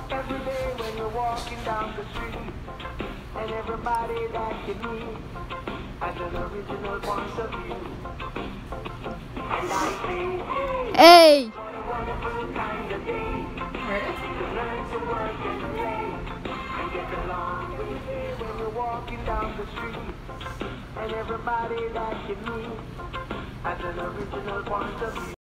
Every day when you're walking down the street, and everybody that you meet has an original point of view. And I say, Hey! what a wonderful kind of day to learn to work and play and get along with it when you're walking down the street, and everybody that you meet has an original point of view.